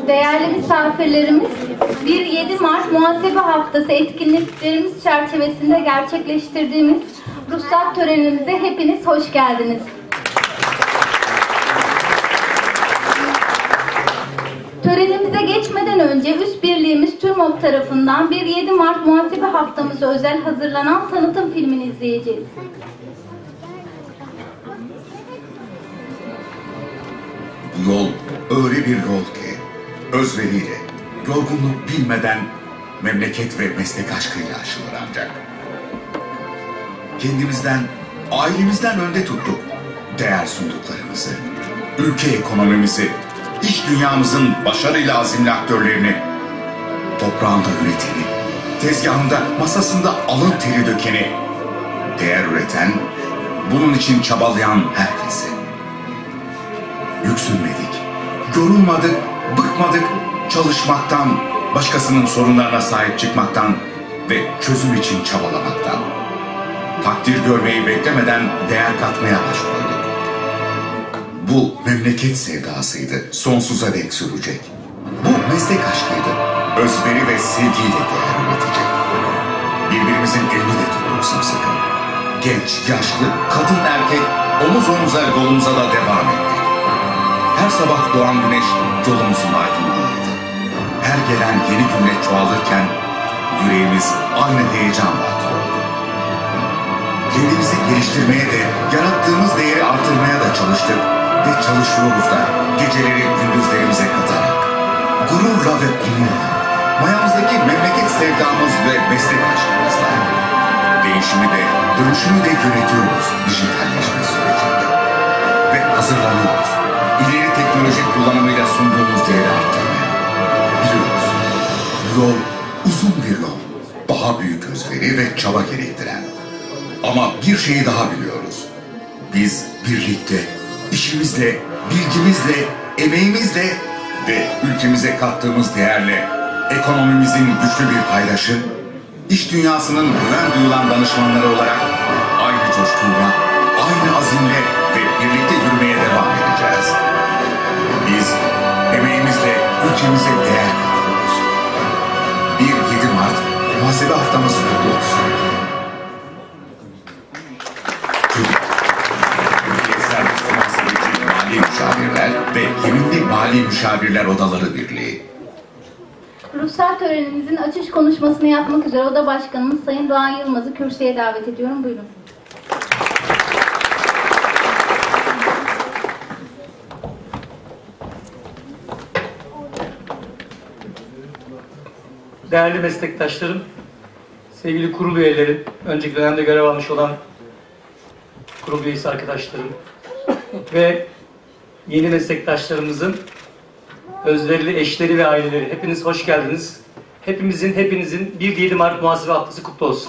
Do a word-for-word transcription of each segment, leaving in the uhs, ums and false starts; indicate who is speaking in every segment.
Speaker 1: Değerli misafirlerimiz, bir yedi Mart Muhasebe Haftası etkinliklerimiz çerçevesinde gerçekleştirdiğimiz ruhsat törenimize hepiniz hoş geldiniz. Törenimize geçmeden önce Üst Birliğimiz TÜRMOB tarafından bir yedi Mart Muhasebe Haftamıza özel hazırlanan tanıtım filmini izleyeceğiz.
Speaker 2: Bu yol öyle bir yol ki özveriyle, yorgunluk bilmeden memleket ve meslek aşkıyla aşılır ancak. Kendimizden, ailemizden önde tuttuk değer sunduklarımızı, ülke ekonomimizi, iş dünyamızın başarıyla azimli aktörlerini, toprağında üreteni, tezgahında, masasında alın teri dökeni, değer üreten, bunun için çabalayan herkesi. Yüksünmedik, yorulmadık, bıkmadık çalışmaktan, başkasının sorunlarına sahip çıkmaktan ve çözüm için çabalamaktan. Takdir görmeyi beklemeden değer katmaya başladık. Bu memleket sevdasıydı, sonsuza dek sürecek. Bu meslek aşkıydı, özveri ve sevgiyle değer üretecek. Birbirimizin elini de tuttuk sımsıkı. Genç, yaşlı, kadın, erkek, omuz omuza, yolumuza da devam ettik. Her sabah doğan güneş yolumuzun aydınlığıydı. Her gelen yeni günle çoğalırken yüreğimiz aynı heyecanla atıyordu. Kendimizi geliştirmeye de, yarattığımız değeri artırmaya da çalıştık ve çalışıyoruz da geceleri gündüzlerimize katarak. Gururla ve onurla, mayamızdaki memleket sevdamız ve meslek aşkımızla. Değişimi de, dönüşümü de yönetiyoruz dijitalleşme sürecinde. Ve hazırlanıyoruz. İleri teknoloji kullanımıyla sunduğumuz değeri arttırmaya. Biliyoruz, bu yol uzun bir yol. Daha büyük özveri ve çaba gerektiren. Ama bir şeyi daha biliyoruz. Biz birlikte, işimizle, bilgimizle, emeğimizle ve ülkemize kattığımız değerle ekonomimizin güçlü bir paydaşı, iş dünyasının güven duyulan danışmanları olarak aynı coşkuyla, aynı azimle ve birlikte yürümeye devam edeceğiz. Biz emeğimizle ülkemize değer katıyoruz. bir yedi Mart Muhasebe Haftamız kutlu olsun. Mali Müşavirler ve Yeminli Mali Müşavirler Odaları Birliği.
Speaker 1: Ruhsat törenimizin açış konuşmasını yapmak üzere Oda Başkanımız Sayın Doğan Yılmaz'ı kürsüye davet ediyorum. Buyurun.
Speaker 3: Değerli meslektaşlarım, sevgili kurul üyeleri, önceki dönemde görev almış olan kurul üyesi arkadaşlarım ve yeni meslektaşlarımızın özverili eşleri ve aileleri, hepiniz hoş geldiniz. Hepimizin, hepinizin bir yedi Mart Muhasebe Haftası kutlu olsun.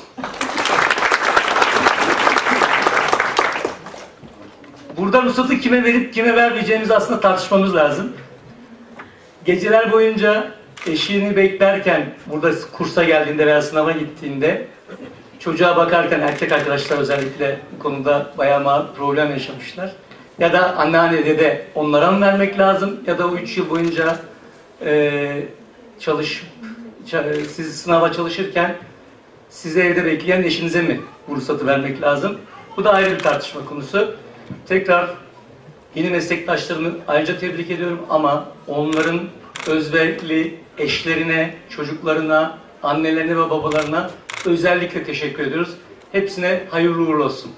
Speaker 3: Burada ruhsatı kime verip kime vermeyeceğimizi aslında tartışmamız lazım. Geceler boyunca eşini beklerken, burada kursa geldiğinde veya sınava gittiğinde, çocuğa bakarken erkek arkadaşlar özellikle bu konuda bayağı problem yaşamışlar. Ya da anneanne dede onlara mı vermek lazım ya da o üç yıl boyunca e, çalış, siz sınava çalışırken sizi evde bekleyen eşinize mi bu ruhsatı vermek lazım? Bu da ayrı bir tartışma konusu. Tekrar yeni meslektaşlarımı ayrıca tebrik ediyorum ama onların özverili eşlerine, çocuklarına, annelerine ve babalarına özellikle teşekkür ediyoruz. Hepsine hayırlı uğurlu olsun.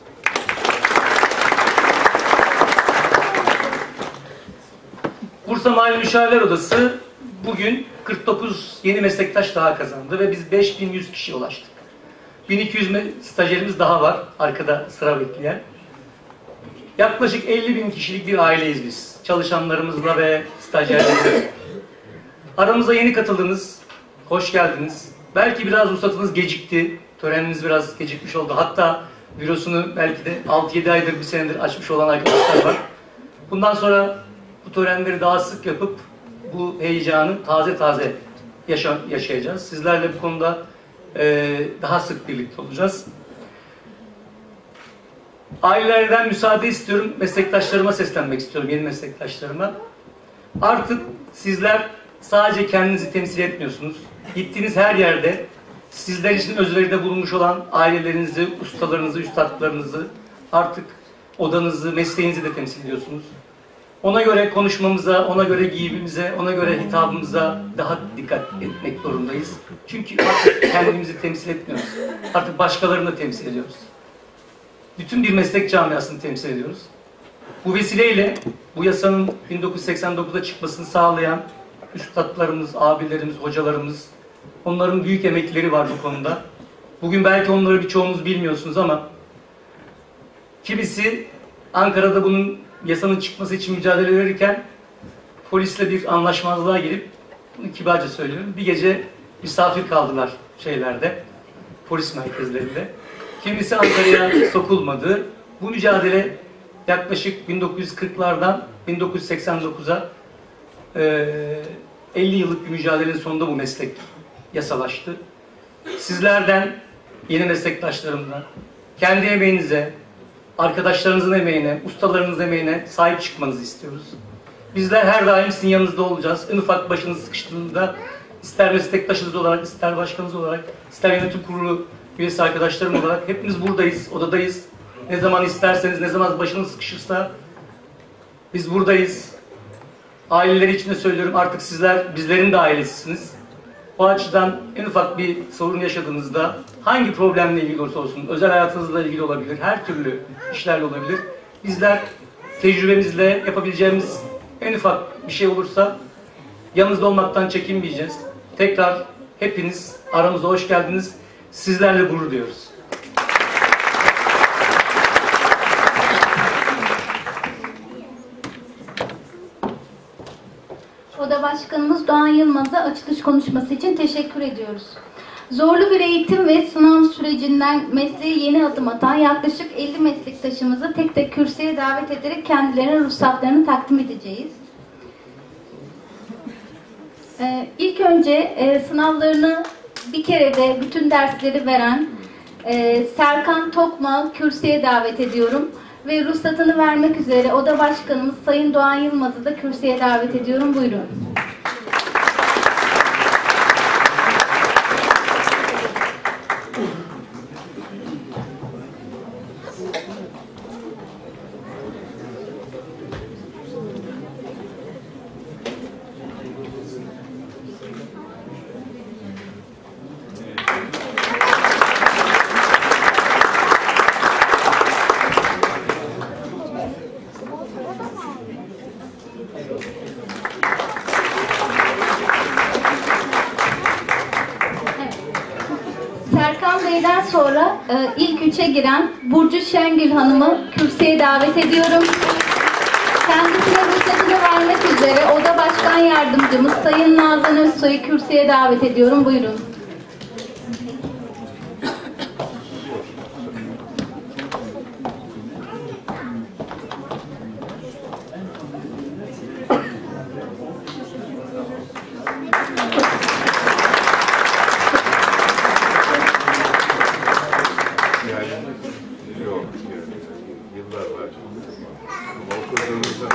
Speaker 3: Bursa Mali Müşavirler Odası bugün kırk dokuz yeni meslektaş daha kazandı ve biz beş bin yüz kişiye ulaştık. bin iki yüz stajyerimiz daha var arkada sıra bekleyen. Yaklaşık elli bin kişilik bir aileyiz biz. Çalışanlarımızla ve stajyerlerimizle. Aramıza yeni katıldınız. Hoş geldiniz. Belki biraz ruhsatınız gecikti. Töreniniz biraz gecikmiş oldu. Hatta bürosunu belki de altı yedi aydır, bir senedir açmış olan arkadaşlar var. Bundan sonra bu törenleri daha sık yapıp bu heyecanı taze taze yaşa yaşayacağız. Sizlerle bu konuda e, daha sık birlikte olacağız. Ailelerden müsaade istiyorum. Meslektaşlarıma seslenmek istiyorum. Yeni meslektaşlarıma. Artık sizler sadece kendinizi temsil etmiyorsunuz. Gittiğiniz her yerde sizler için özveride bulunmuş olan ailelerinizi, ustalarınızı, üstadlarınızı, artık odanızı, mesleğinizi de temsil ediyorsunuz. Ona göre konuşmamıza, ona göre giyimimize, ona göre hitabımıza daha dikkat etmek zorundayız. Çünkü artık kendimizi temsil etmiyoruz. Artık başkalarını da temsil ediyoruz. Bütün bir meslek camiasını temsil ediyoruz. Bu vesileyle bu yasanın bin dokuz yüz seksen dokuzda çıkmasını sağlayan üstadlarımız, abilerimiz, hocalarımız, onların büyük emekleri var bu konuda. Bugün belki onları birçoğunuz bilmiyorsunuz ama kimisi Ankara'da bunun yasanın çıkması için mücadele verirken polisle bir anlaşmazlığa girip, bunu kibarca söylüyorum, bir gece misafir kaldılar şeylerde, polis merkezlerinde. Kimisi Ankara'ya sokulmadı. Bu mücadele yaklaşık bin dokuz yüz kırklardan bin dokuz yüz seksen dokuza elli yıllık bir mücadelenin sonunda bu meslek yasalaştı. Sizlerden, yeni meslektaşlarımdan, kendi emeğinize, arkadaşlarınızın emeğine, ustalarınızın emeğine sahip çıkmanızı istiyoruz. Bizler her daim sizin yanınızda olacağız. En ufak başınız sıkıştığında ister meslektaşınız olarak, ister başkanınız olarak, ister yönetim kurulu üyesi arkadaşlarım olarak hepimiz buradayız, odadayız. Ne zaman isterseniz, ne zaman başınız sıkışırsa biz buradayız. Aileleri için de söylüyorum, artık sizler bizlerin de ailesisiniz. Bu açıdan en ufak bir sorun yaşadığınızda hangi problemle ilgili olursa olsun, özel hayatınızla ilgili olabilir, her türlü işlerle olabilir. Bizler tecrübemizle yapabileceğimiz en ufak bir şey olursa yanınızda olmaktan çekinmeyeceğiz. Tekrar hepiniz aramıza hoş geldiniz. Sizlerle gurur duyuyoruz.
Speaker 1: Oda Başkanımız Doğan Yılmaz'a açılış konuşması için teşekkür ediyoruz. Zorlu bir eğitim ve sınav sürecinden mesleğe yeni adım atan yaklaşık elli meslektaşımızı tek tek kürsüye davet ederek kendilerine ruhsatlarını takdim edeceğiz. Ee, ilk önce e, sınavlarını bir kere de bütün dersleri veren e, Serkan Tokma kürsüye davet ediyorum. Ve ruhsatını vermek üzere Oda Başkanımız Sayın Doğan Yılmaz'ı da kürsüye davet ediyorum. Buyurun. Serkan Bey'den sonra e, ilk üçe giren Burcu Şengül Hanım'ı kürsüye davet ediyorum. Kendisine ruhsatını vermek üzere Oda Başkan Yardımcımız Sayın Nazan Özsoy'u kürsüye davet ediyorum. Buyurun.
Speaker 4: Yok, yıllar var. Okuduğumuzda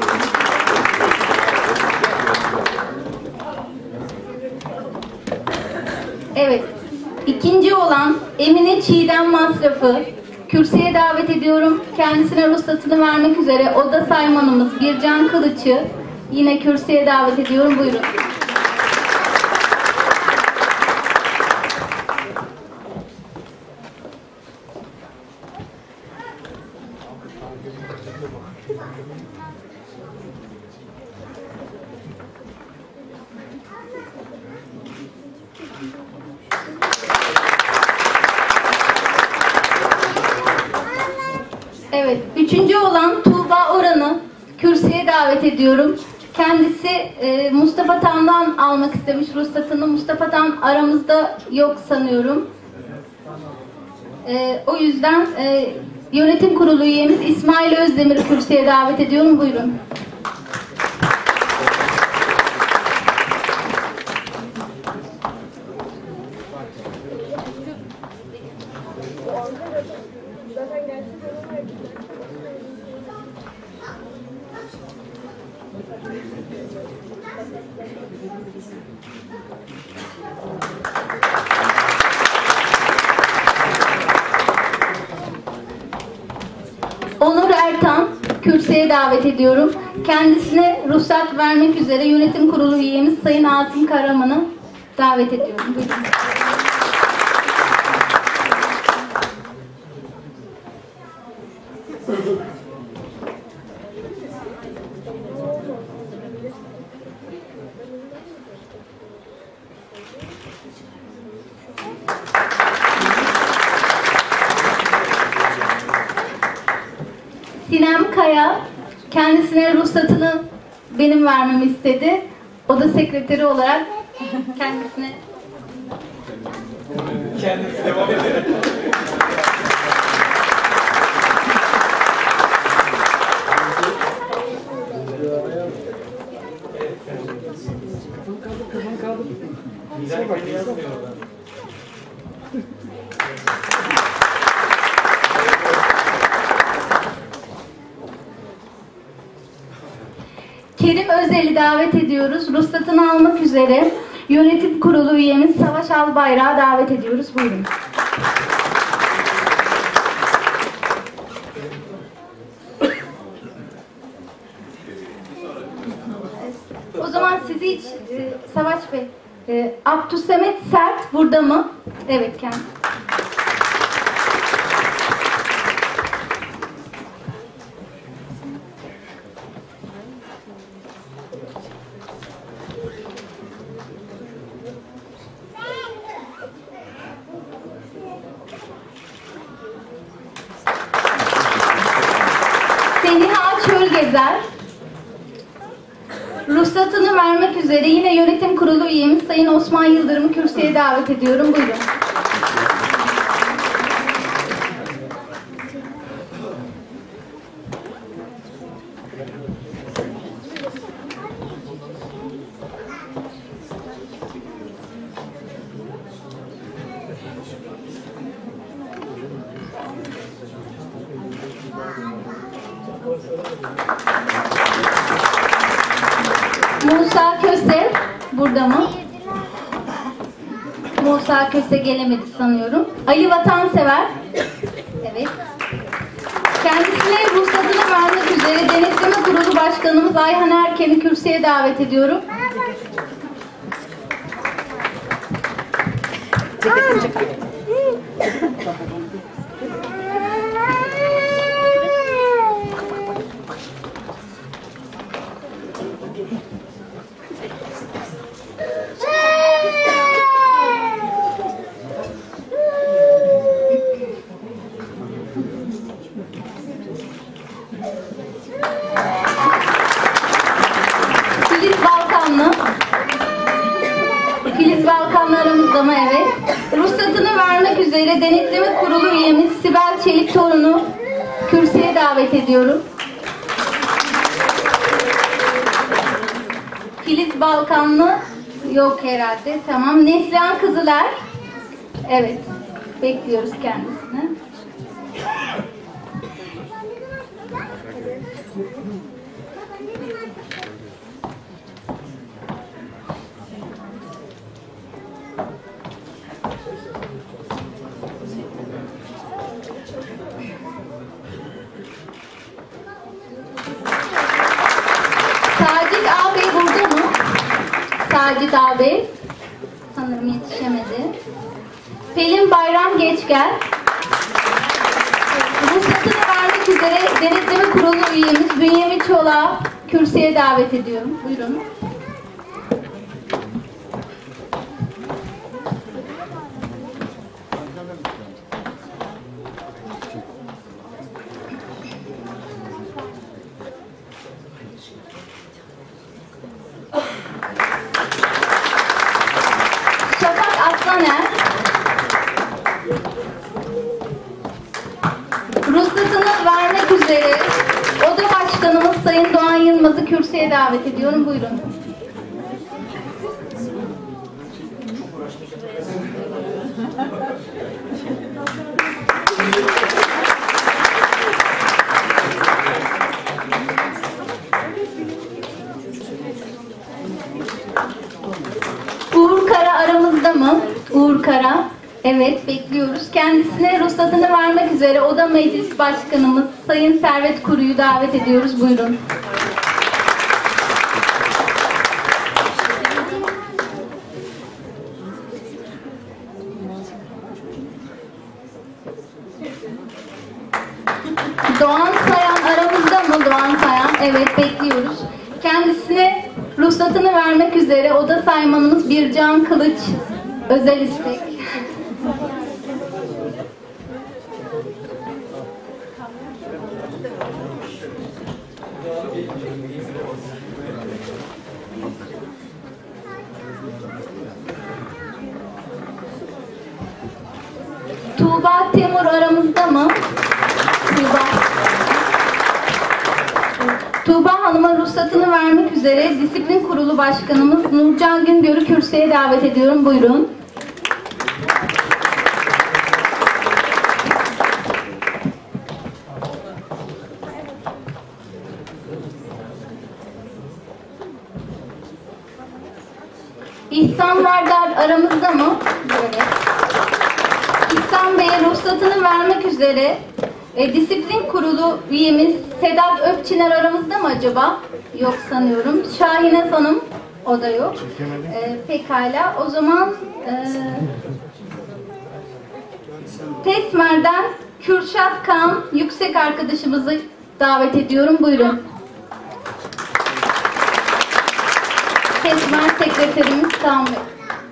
Speaker 1: Evet. İkinci olan Emine Çiğdem Masraf'ı kürsüye davet ediyorum. Kendisine ruhsatını vermek üzere Oda Saymanımız Bircan Kılıç'ı yine kürsüye davet ediyorum. Buyurun. Evet, üçüncü olan Tuğba Oran'ı kürsüye davet ediyorum. Kendisi e, Mustafa Tan'dan almak istemiş ruhsatını. Mustafa Tan aramızda yok sanıyorum. E, o yüzden e, yönetim kurulu üyemiz İsmail Özdemir'i kürsüye davet ediyorum. Buyurun. kürsüye davet ediyorum. Kendisine ruhsat vermek üzere yönetim kurulu üyemiz Sayın Asım Karaman'ı davet ediyorum. Buyurun. Sinem Kaya kendisine ruhsatını benim vermemi istedi. O da sekreteri olarak kendisine
Speaker 3: Kendisi devam edelim.
Speaker 1: Kerim Özel'i davet ediyoruz. Ruhsatını almak üzere yönetim kurulu üyemiz Savaş Albayrak'ı davet ediyoruz. Buyurun. O zaman sizi hiç e, Savaş Bey, e, Abdüssemet Sert burada mı? Evet, kendisi. Seniha Çölgezer ruhsatını vermek üzere yine yönetim kurulu üyemiz Sayın Osman Yıldırım'ı kürsüye davet ediyorum. Buyurun. Musa Köse burada mı? Musa Köse gelemedi sanıyorum. Ali Vatansever. Evet. Kendisine ruhsatını vermek üzere Denetleme Kurulu Başkanımız Ayhan Erken'i kürsüye davet ediyorum. Filiz Balkanlı. Filiz Balkanlı aramızda mı? Evet. Ruhsatını vermek üzere Denetleme Kurulu üyemiz Sibel Çelik Torun'u kürsüye davet ediyorum. Filiz Balkanlı yok herhalde. Tamam. Neslihan Kızıler. Evet. Bekliyoruz kendisini. Sacit ağabey burada mı? Sacit ağabey sanırım yetişemedi. Pelin Bayram Geçgel ruhsatını vermek üzere Denetleme Kurulu üyemiz Bünyamin Çolak'ı kürsüye davet ediyorum. Buyurun. Şafak Aslaner ruhsatını vermek üzere Oda Başkanımız Sayın Doğan Yılmaz'ı kürsüye davet ediyorum. Buyurun. Uğur Kara aramızda mı? Uğur Kara. Evet, bekliyoruz. Kendisine ruhsatını vermek üzere Oda Meclis Başkanımız Sayın Servet Kuru'yu davet ediyoruz. Buyurun. Doğan Sayan aramızda mı? Doğan Sayan. Evet, bekliyoruz. Kendisine ruhsatını vermek üzere Oda Saymanımız Bircan Kılıç özel istek. Tuğba Temur aramızda mı? Tuğba. Tuğba Hanım'a ruhsatını vermek üzere Disiplin Kurulu Başkanımız Nurcan Güngör'ü kürsüye davet ediyorum. Buyurun. İhsan Vardar aramızda mı? Evet. İhsan Bey'e ruhsatını vermek üzere e, Disiplin Kurulu üyemiz Sedat Öpçiner aramızda mı acaba? Yok sanıyorum. Şahine Hanım, o da yok. E, pekala. O zaman e, Tesmer'den Kürşat Kan yüksek arkadaşımızı davet ediyorum. Buyurun. Tesmer Sekreterimiz Kaan Bey.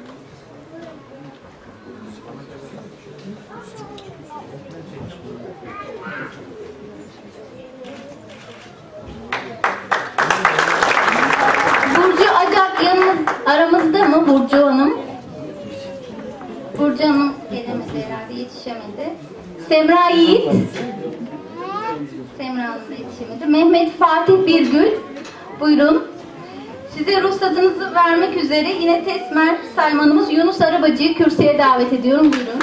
Speaker 1: Burcu Acak yanımız, aramızda mı Burcu Hanım? Burcu Hanım gelemedi herhalde, yetişemedi. Semra Yiğit. Semra Hanım da yetişemedi. Mehmet Fatih Birgül. Buyurun. Size ruhsatınızı vermek üzere yine Tesmer saymanımız Yunus Arabacı'yı kürsüye davet ediyorum. Buyurun.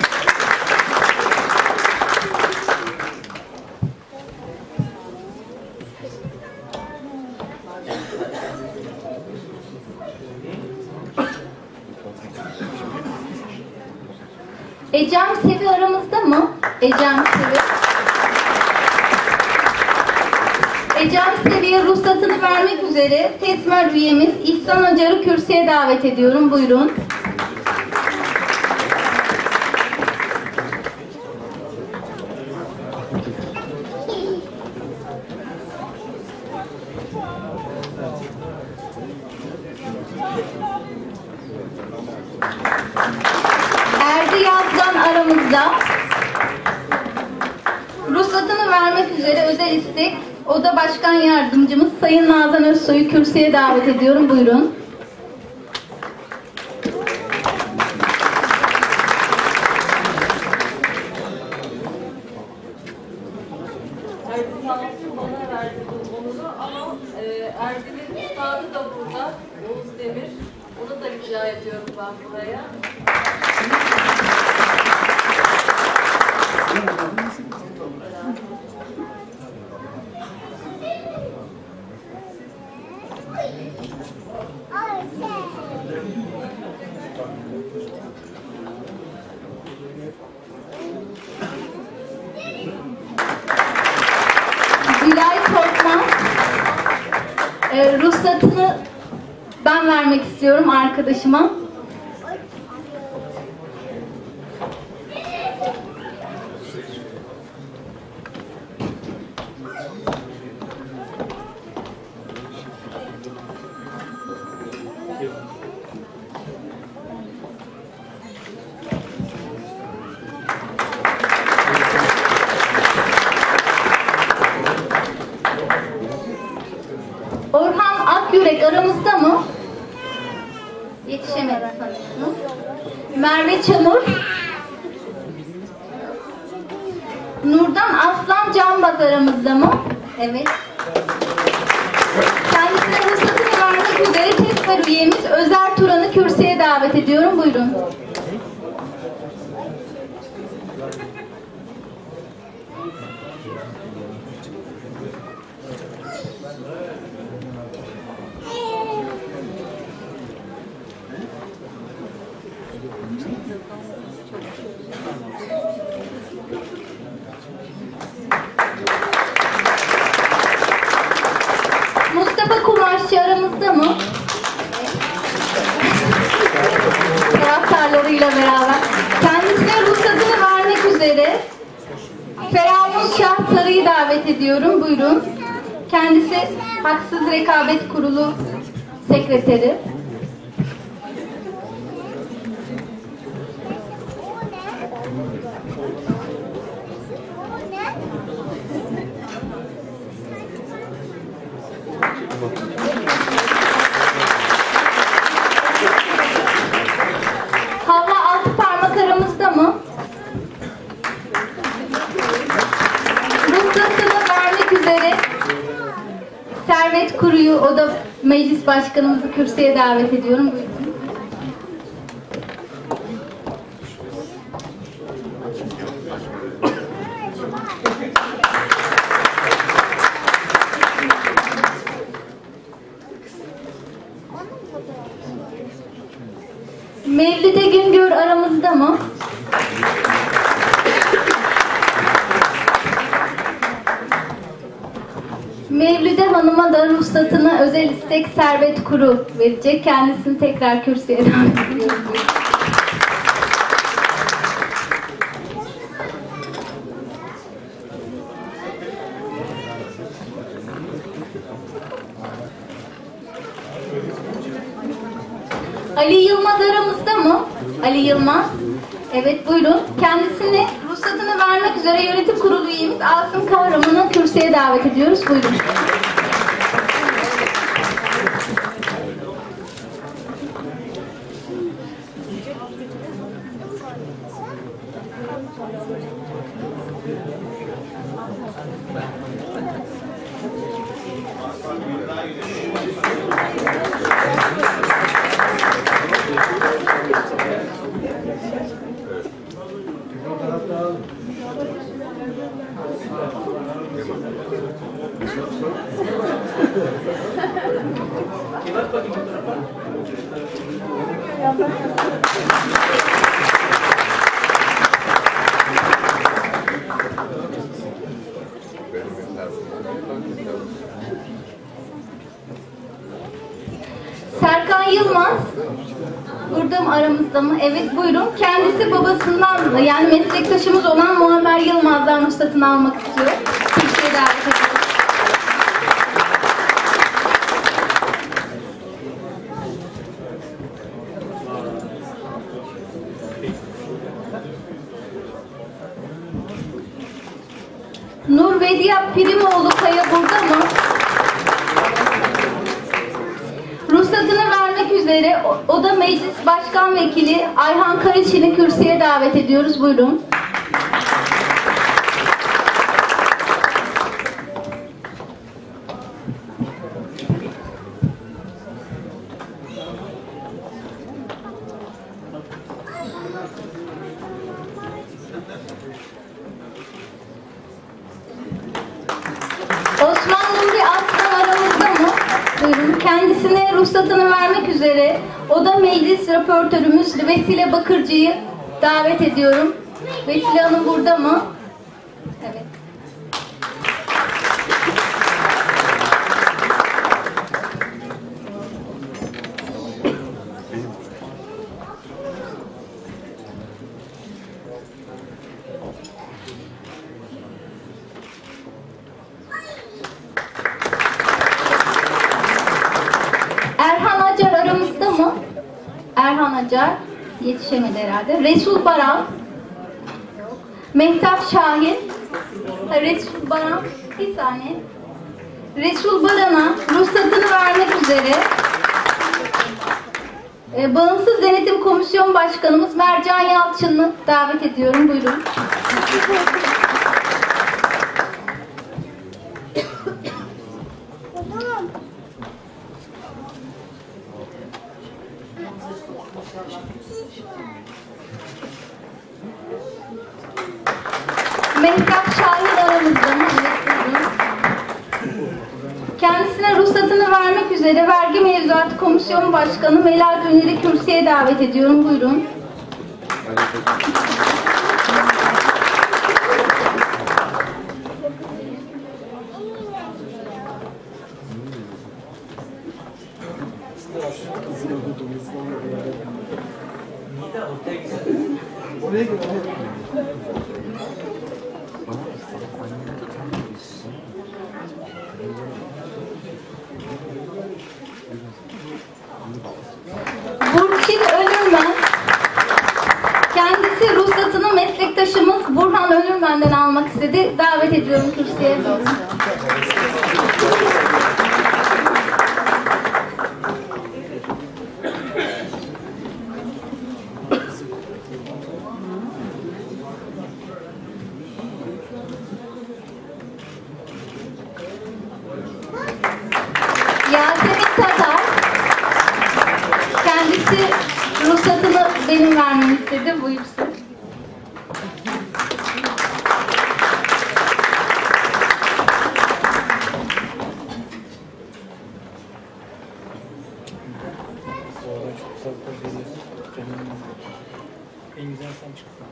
Speaker 1: Ecem Sevi aramızda mı? Ecem Sevi. Ecem Sevi'ye ruhsatını vermek üzere Tesmer üyemiz İhsan Acar'ı kürsüye davet ediyorum. Buyurun. Erdi Yazdan aramızda. Ruhsatını vermek üzere özel istek Oda Başkan Yardımcımız Sayın Nazan Özsoy'u kürsüye davet ediyorum. Buyurun.
Speaker 5: Erdi sağ olsun bana verdi bu onuru ama e, Erdi'nin üstadı da burada, Oğuz Demir. Onu da rica ediyorum ben buraya.
Speaker 1: Gülay Korkmaz. Ee, ruhsatını ben vermek istiyorum arkadaşıma. Orhan Akyürek aramızda mı? Yetişemedi sanırım. Merve Çamur. Nurdan Aslan Canbaz aramızda mı? Evet. Kendisine ruhsatını vermek üzere Tesmer üyemiz Özer Turan'ı kürsüye davet ediyorum. Buyurun. ediyorum. Buyurun. Kendisi Haksız Rekabet Kurulu sekreteri. Havva altı parmak aramızda mı? Ruhsatını vermek üzere Servet Kuru'yu, o da meclis başkanımızı kürsüye davet ediyorum. Buyurun. Mevlide Güngör aramızda mı? Mevlüde Hanım'a da ruhsatını özel istek Servet Kuru verecek. Kendisini tekrar kürsüye davet ediyorum. Ali Yılmaz aramızda mı? Ali Yılmaz. Evet, buyurun. Kendisini ruhsatını vermek üzere yönetim kurulu üyemiz Asım Kahraman'ı kürsüye davet ediyoruz. Buyurun. Serkan Yılmaz burada aramızda mı? Evet, buyurun. Kendisi babasından, yani meslektaşımız olan Muammer Yılmaz'dan ruhsatını almak istiyor. Kürsüye davet ediyoruz. Nur Vediya Primoğlu Kaya burada mı? Ruhsatını vermek üzere o, o da Meclis Başkan Vekili Ayhan Karaçin'i kürsüye davet ediyoruz. Buyurun. Osman Nuri Aslan aramızda mı? Buyurun. Kendisine ruhsatını vermek üzere o da meclis raportörümüz Vesile Bakırcı'yı davet ediyorum. Vesile Hanım burada mı? Evet. Erhan Acar aramızda mı? Erhan Acar yetişemedi herhalde. Resul Baran, Mehtap Şahin, ha, Resul Baran, bir saniye. Resul Baran'a ruhsatını vermek üzere e, Bağımsız Denetim Komisyon Başkanımız Mercan Yalçın'ı davet ediyorum. Buyurun. Mehtap Şahin aramızda mı? Kendisine ruhsatını vermek üzere Vergi Mevzuatı Komisyon Başkanı Melal Döner'i kürsüye davet ediyorum. Buyurun. Burçin Önürmen. Kendisi ruhsatını meslektaşımız Burhan Önürmen'den almak istedi. Davet ediyorum kürsüye. Yasemin Tatar. Kendisi ruhsatını benim vermemi istedi. Buyursun.
Speaker 3: En güzel sen çıktın.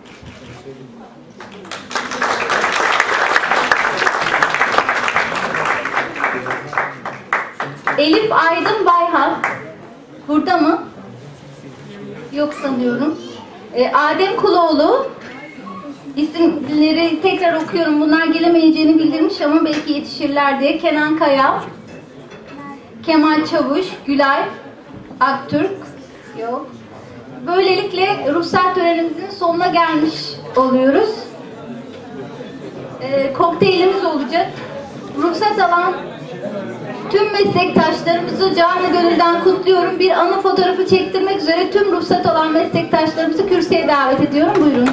Speaker 1: Elif Aydın Bayhan. Burada mı? Yok sanıyorum. Ee, Adem Kuloğlu. İsimleri tekrar okuyorum. Bunlar gelemeyeceğini bildirmiş ama belki yetişirler diye. Kenan Kaya. Kemal Çavuş. Gülay Aktürk. Yok. Böylelikle ruhsat törenimizin sonuna gelmiş oluyoruz. Ee, kokteylimiz olacak. Ruhsat alan tüm meslektaşlarımızı canı gönülden kutluyorum. Bir anı fotoğrafı çektirmek üzere tüm ruhsat alan meslektaşlarımızı kürsüye davet ediyorum. Buyurun.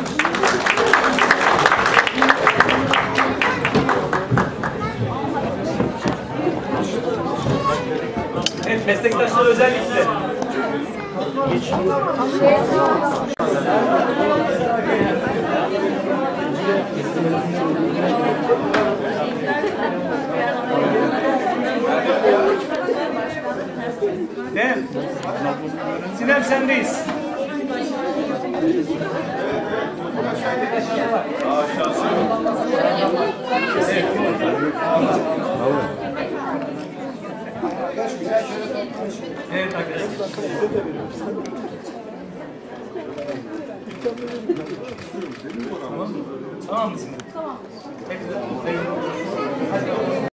Speaker 3: Evet, meslektaşlar özellikle. Ne? Sinem sendeyiz. Evet arkadaşlar. Tamam mı? Tamam mısın? Tamam.